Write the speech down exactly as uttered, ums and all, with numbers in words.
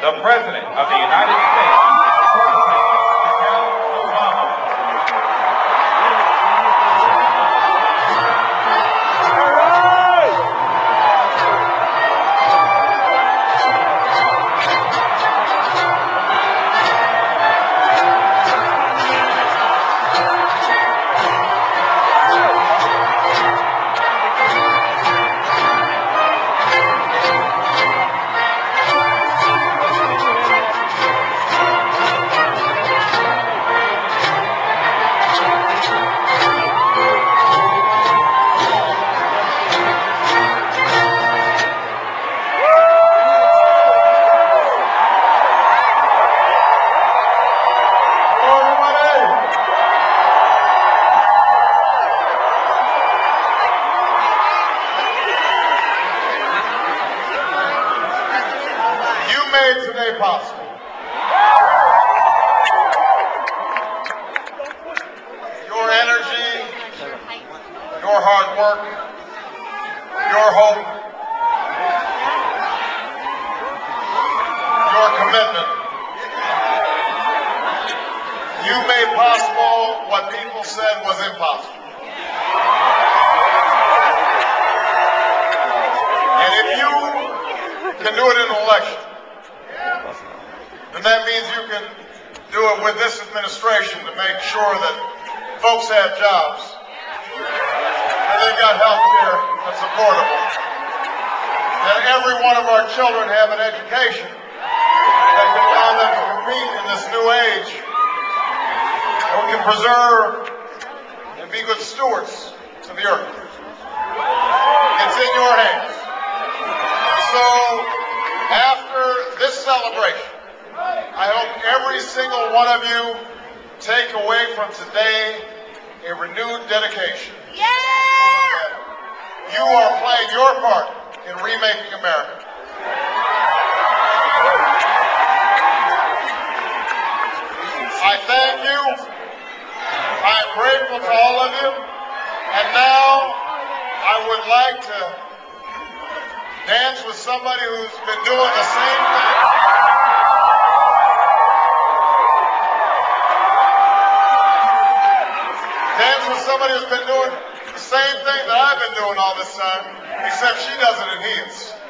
the President of the United States, Michelle Obama. Made today possible. Your energy, your hard work, your hope, your commitment. You made possible what people said was impossible. And if you can do it in an election, then that means you can do it with this administration to make sure that folks have jobs, that they've got health care that's affordable, that every one of our children have an education that can allow them to compete in this new age, and we can preserve and be good stewards of the earth. It's in your hands. So after this celebration, I hope every single one of you take away from today a renewed dedication. Yeah! You are playing your part in remaking America. I thank you. I am grateful to all of you. And now I would like to dance with somebody who's been doing the same thing. Dance with somebody who's been doing the same thing that I've been doing all this time, except she does it in heels.